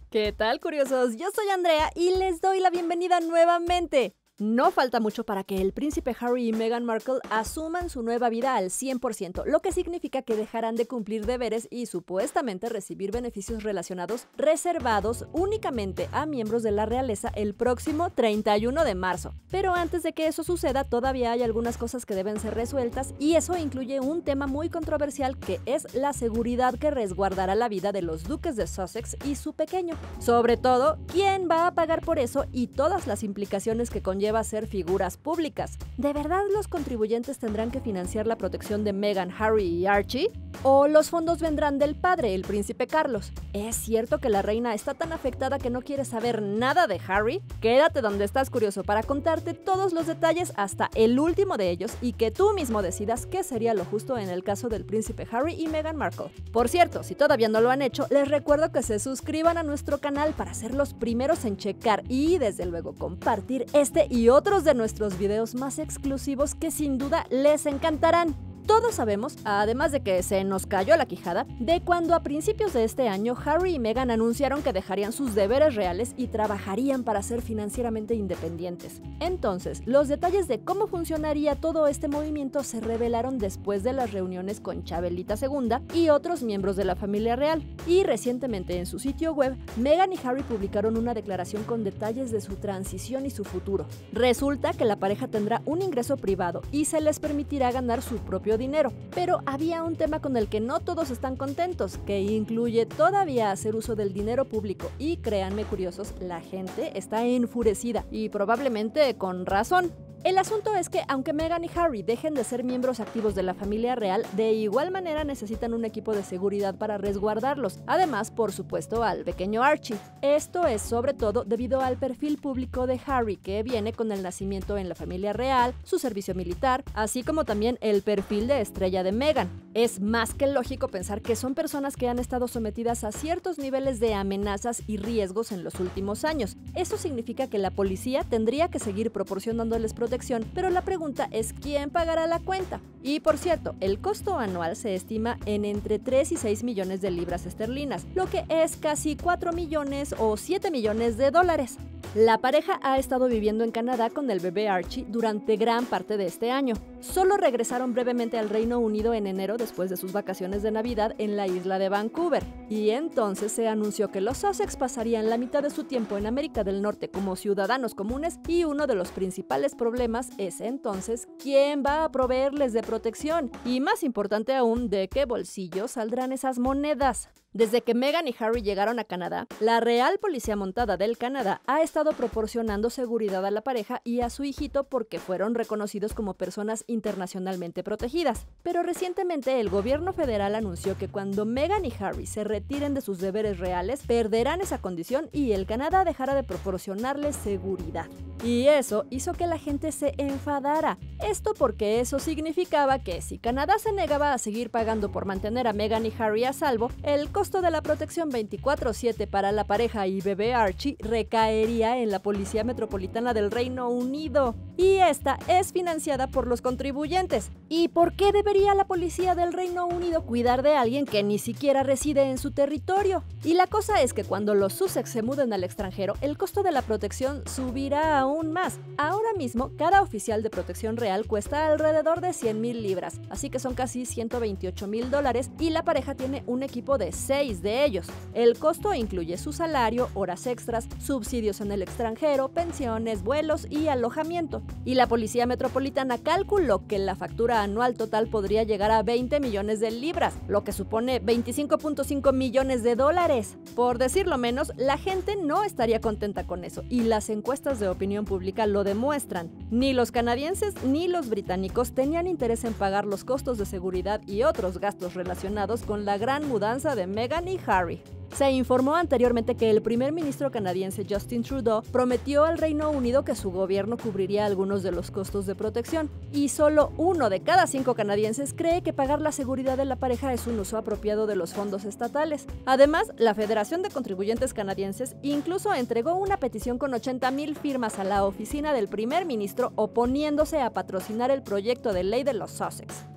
¿Qué tal, curiosos? Yo soy Andrea y les doy la bienvenida nuevamente. No falta mucho para que el príncipe Harry y Meghan Markle asuman su nueva vida al 100%, lo que significa que dejarán de cumplir deberes y supuestamente recibir beneficios relacionados reservados únicamente a miembros de la realeza el próximo 31 de marzo. Pero antes de que eso suceda, todavía hay algunas cosas que deben ser resueltas y eso incluye un tema muy controversial que es la seguridad que resguardará la vida de los duques de Sussex y su pequeño. Sobre todo, ¿quién va a pagar por eso y todas las implicaciones que conlleva ser figuras públicas? ¿De verdad los contribuyentes tendrán que financiar la protección de Meghan, Harry y Archie? ¿O los fondos vendrán del padre, el príncipe Carlos? ¿Es cierto que la reina está tan afectada que no quiere saber nada de Harry? Quédate donde estás, curioso, para contarte todos los detalles hasta el último de ellos y que tú mismo decidas qué sería lo justo en el caso del príncipe Harry y Meghan Markle. Por cierto, si todavía no lo han hecho, les recuerdo que se suscriban a nuestro canal para ser los primeros en checar y desde luego compartir este y otros de nuestros videos más exclusivos que sin duda les encantarán. Todos sabemos, además de que se nos cayó la quijada, de cuando a principios de este año Harry y Meghan anunciaron que dejarían sus deberes reales y trabajarían para ser financieramente independientes. Entonces, los detalles de cómo funcionaría todo este movimiento se revelaron después de las reuniones con Chabelita II y otros miembros de la familia real. Y recientemente en su sitio web, Meghan y Harry publicaron una declaración con detalles de su transición y su futuro. Resulta que la pareja tendrá un ingreso privado y se les permitirá ganar su propio dinero, pero había un tema con el que no todos están contentos, que incluye todavía hacer uso del dinero público y créanme, curiosos, la gente está enfurecida y probablemente con razón. El asunto es que aunque Meghan y Harry dejen de ser miembros activos de la familia real, de igual manera necesitan un equipo de seguridad para resguardarlos, además, por supuesto, al pequeño Archie. Esto es sobre todo debido al perfil público de Harry, que viene con el nacimiento en la familia real, su servicio militar, así como también el perfil de estrella de Meghan. Es más que lógico pensar que son personas que han estado sometidas a ciertos niveles de amenazas y riesgos en los últimos años. Eso significa que la policía tendría que seguir proporcionándoles protección, pero la pregunta es ¿quién pagará la cuenta? Y por cierto, el costo anual se estima en entre 3 y 6 millones de libras esterlinas, lo que es casi 4 millones o 7 millones de dólares. La pareja ha estado viviendo en Canadá con el bebé Archie durante gran parte de este año. Solo regresaron brevemente al Reino Unido en enero después de sus vacaciones de Navidad en la isla de Vancouver. Y entonces se anunció que los Sussex pasarían la mitad de su tiempo en América del Norte como ciudadanos comunes y uno de los principales problemas es entonces quién va a proveerles de protección y, más importante aún, de qué bolsillo saldrán esas monedas. Desde que Meghan y Harry llegaron a Canadá, la Real Policía Montada del Canadá ha estado proporcionando seguridad a la pareja y a su hijito porque fueron reconocidos como personas internacionalmente protegidas. Pero recientemente el gobierno federal anunció que cuando Meghan y Harry se retiren de sus deberes reales, perderán esa condición y el Canadá dejará de proporcionarles seguridad. Y eso hizo que la gente se enfadara. Esto porque eso significaba que si Canadá se negaba a seguir pagando por mantener a Meghan y Harry a salvo, el costo de la protección 24/7 para la pareja y bebé Archie recaería en la Policía Metropolitana del Reino Unido. Y esta es financiada por los contribuyentes. ¿Y por qué debería la Policía del Reino Unido cuidar de alguien que ni siquiera reside en su territorio? Y la cosa es que cuando los Sussex se muden al extranjero, el costo de la protección subirá aún más. Ahora mismo, cada oficial de protección real cuesta alrededor de 100,000 libras, así que son casi 128,000 dólares y la pareja tiene un equipo de 6 de ellos. El costo incluye su salario, horas extras, subsidios en el extranjero, pensiones, vuelos y alojamiento. Y la Policía Metropolitana calculó que la factura anual total podría llegar a 20 millones de libras, lo que supone 25.5 millones de dólares. Por decirlo menos, la gente no estaría contenta con eso, y las encuestas de opinión pública lo demuestran. Ni los canadienses ni los británicos tenían interés en pagar los costos de seguridad y otros gastos relacionados con la gran mudanza de Meghan y Harry. Se informó anteriormente que el primer ministro canadiense Justin Trudeau prometió al Reino Unido que su gobierno cubriría algunos de los costos de protección, y solo 1 de cada 5 canadienses cree que pagar la seguridad de la pareja es un uso apropiado de los fondos estatales. Además, la Federación de Contribuyentes Canadienses incluso entregó una petición con 80,000 firmas a la oficina del primer ministro oponiéndose a patrocinar el proyecto de ley de los Sussex.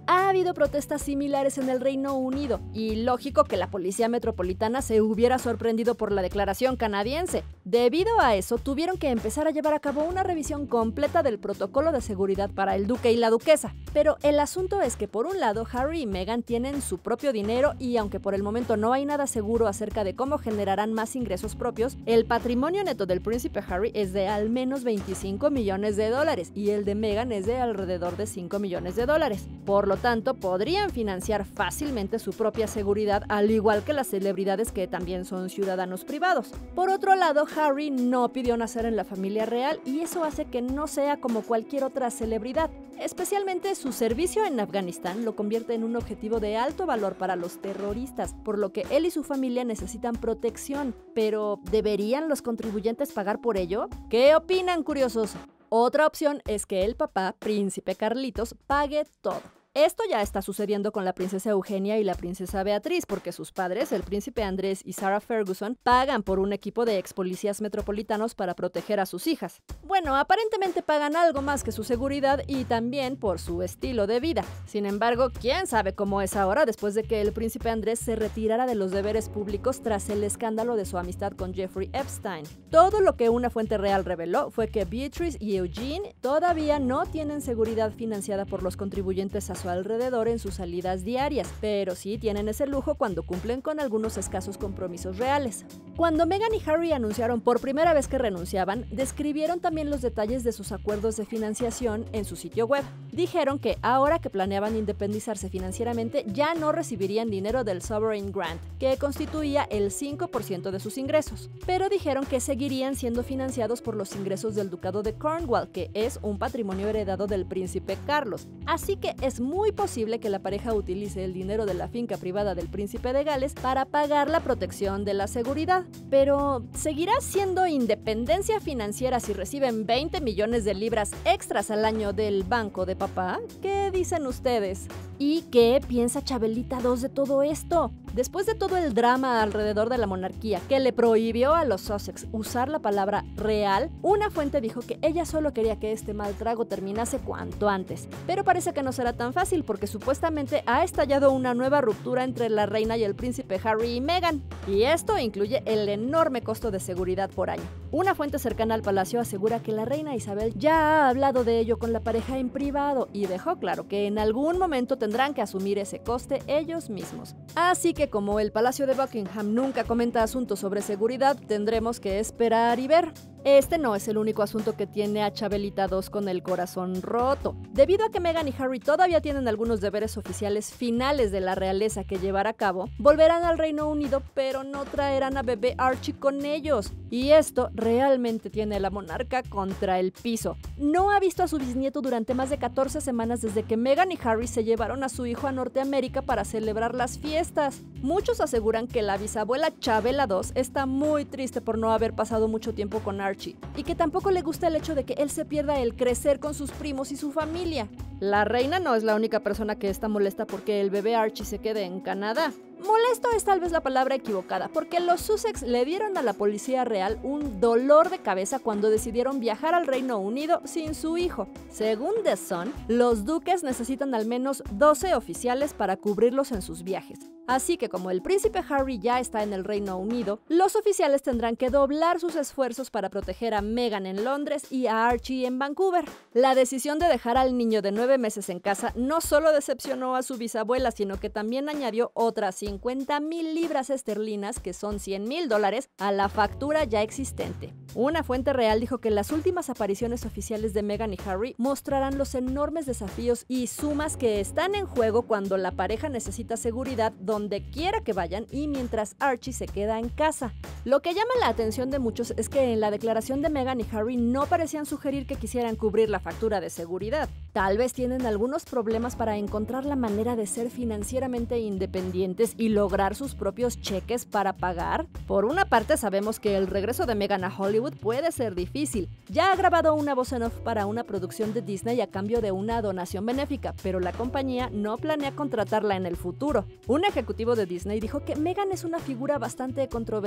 Ha habido protestas similares en el Reino Unido, y lógico que la policía metropolitana se hubiera sorprendido por la declaración canadiense. Debido a eso, tuvieron que empezar a llevar a cabo una revisión completa del protocolo de seguridad para el duque y la duquesa. Pero el asunto es que por un lado, Harry y Meghan tienen su propio dinero y aunque por el momento no hay nada seguro acerca de cómo generarán más ingresos propios, el patrimonio neto del príncipe Harry es de al menos $25 millones y el de Meghan es de alrededor de $5 millones. Por lo tanto, podrían financiar fácilmente su propia seguridad, al igual que las celebridades que también son ciudadanos privados. Por otro lado, Harry no pidió nacer en la familia real y eso hace que no sea como cualquier otra celebridad. Especialmente su servicio en Afganistán lo convierte en un objetivo de alto valor para los terroristas, por lo que él y su familia necesitan protección. Pero, ¿deberían los contribuyentes pagar por ello? ¿Qué opinan, curiosos? Otra opción es que el papá, Príncipe Carlitos, pague todo. Esto ya está sucediendo con la princesa Eugenia y la princesa Beatriz, porque sus padres, el príncipe Andrés y Sarah Ferguson, pagan por un equipo de ex policías metropolitanos para proteger a sus hijas. Bueno, aparentemente pagan algo más que su seguridad y también por su estilo de vida. Sin embargo, quién sabe cómo es ahora después de que el príncipe Andrés se retirara de los deberes públicos tras el escándalo de su amistad con Jeffrey Epstein. Todo lo que una fuente real reveló fue que Beatrice y Eugene todavía no tienen seguridad financiada por los contribuyentes a su alrededor en sus salidas diarias, pero sí tienen ese lujo cuando cumplen con algunos escasos compromisos reales. Cuando Meghan y Harry anunciaron por primera vez que renunciaban, describieron también los detalles de sus acuerdos de financiación en su sitio web. Dijeron que ahora que planeaban independizarse financieramente ya no recibirían dinero del Sovereign Grant, que constituía el 5% de sus ingresos, pero dijeron que seguirían siendo financiados por los ingresos del Ducado de Cornwall, que es un patrimonio heredado del príncipe Carlos. Así que es muy posible que la pareja utilice el dinero de la finca privada del príncipe de Gales para pagar la protección de la seguridad. Pero, ¿seguirá siendo independencia financiera si reciben 20 millones de libras extras al año del banco de papá? ¿Qué dicen ustedes? ¿Y qué piensa Chabelita 2 de todo esto? Después de todo el drama alrededor de la monarquía que le prohibió a los Sussex usar la palabra real, una fuente dijo que ella solo quería que este mal trago terminase cuanto antes. Pero parece que no será tan fácil porque supuestamente ha estallado una nueva ruptura entre la reina y el príncipe Harry y Meghan. Y esto incluye el enorme costo de seguridad por año. Una fuente cercana al palacio asegura que la reina Isabel ya ha hablado de ello con la pareja en privado y dejó claro que en algún momento tendrán que asumir ese coste ellos mismos. Así que como el Palacio de Buckingham nunca comenta asuntos sobre seguridad, tendremos que esperar y ver. Este no es el único asunto que tiene a Chabelita 2 con el corazón roto. Debido a que Meghan y Harry todavía tienen algunos deberes oficiales finales de la realeza que llevar a cabo, volverán al Reino Unido, pero no traerán a bebé Archie con ellos. Y esto realmente tiene a la monarca contra el piso. No ha visto a su bisnieto durante más de 14 semanas desde que Meghan y Harry se llevaron a su hijo a Norteamérica para celebrar las fiestas. Muchos aseguran que la bisabuela Chabela 2 está muy triste por no haber pasado mucho tiempo con Archie y que tampoco le gusta el hecho de que él se pierda el crecer con sus primos y su familia. La reina no es la única persona que está molesta porque el bebé Archie se quede en Canadá. Molesto es tal vez la palabra equivocada, porque los Sussex le dieron a la policía real un dolor de cabeza cuando decidieron viajar al Reino Unido sin su hijo. Según The Sun, los duques necesitan al menos 12 oficiales para cubrirlos en sus viajes. Así que como el príncipe Harry ya está en el Reino Unido, los oficiales tendrán que doblar sus esfuerzos para proteger a Meghan en Londres y a Archie en Vancouver. La decisión de dejar al niño de 9 meses en casa no solo decepcionó a su bisabuela, sino que también añadió otras 50,000 libras esterlinas, que son $100,000, a la factura ya existente. Una fuente real dijo que las últimas apariciones oficiales de Meghan y Harry mostrarán los enormes desafíos y sumas que están en juego cuando la pareja necesita seguridad donde quiera que vayan y mientras Archie se queda en casa. Lo que llama la atención de muchos es que en la declaración de Meghan y Harry no parecían sugerir que quisieran cubrir la factura de seguridad. Tal vez tienen algunos problemas para encontrar la manera de ser financieramente independientes y lograr sus propios cheques para pagar. Por una parte, sabemos que el regreso de Meghan a Hollywood puede ser difícil. Ya ha grabado una voz en off para una producción de Disney a cambio de una donación benéfica, pero la compañía no planea contratarla en el futuro. Un ejecutivo de Disney dijo que Meghan es una figura bastante controvertida y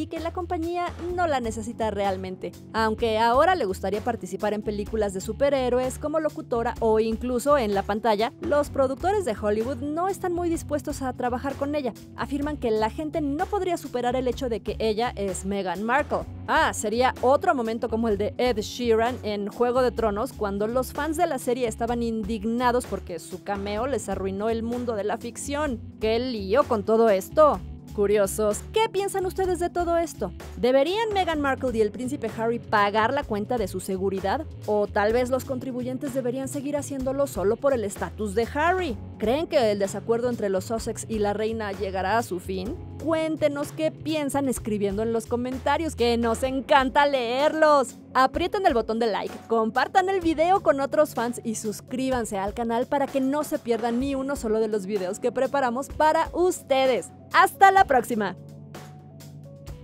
y que la compañía no la necesita realmente. Aunque ahora le gustaría participar en películas de superhéroes como locutora o incluso en la pantalla, los productores de Hollywood no están muy dispuestos a trabajar con ella. Afirman que la gente no podría superar el hecho de que ella es Meghan Markle. Sería otro momento como el de Ed Sheeran en Juego de Tronos, cuando los fans de la serie estaban indignados porque su cameo les arruinó el mundo de la ficción. ¿Qué lío con todo esto? Curiosos, ¿qué piensan ustedes de todo esto? ¿Deberían Meghan Markle y el príncipe Harry pagar la cuenta de su seguridad? ¿O tal vez los contribuyentes deberían seguir haciéndolo solo por el estatus de Harry? ¿Creen que el desacuerdo entre los Sussex y la reina llegará a su fin? Cuéntenos qué piensan escribiendo en los comentarios, que nos encanta leerlos. Aprieten el botón de like, compartan el video con otros fans y suscríbanse al canal para que no se pierdan ni uno solo de los videos que preparamos para ustedes. ¡Hasta la próxima!